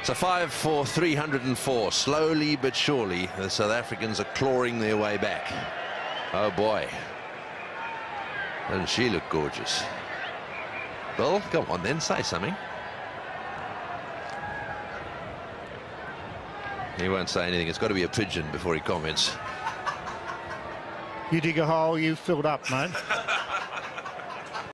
So 5 for 304. Slowly but surely, the South Africans are clawing their way back. Oh boy. Doesn't she look gorgeous? Bill, come on then, say something. He won't say anything. It's got to be a pigeon before he comments. You dig a hole, you filled up, mate.